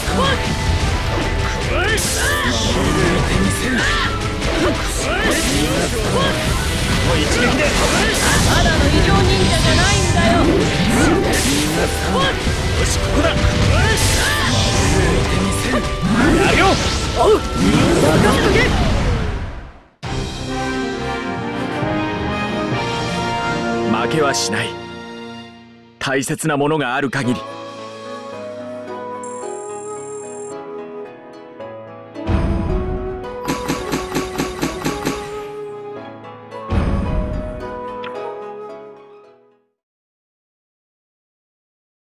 一撃でただの異常忍者じゃないんだよ。 よし、ここだ。やるよ。 おう、任せとけ。 負けはしない。大切なものがある限り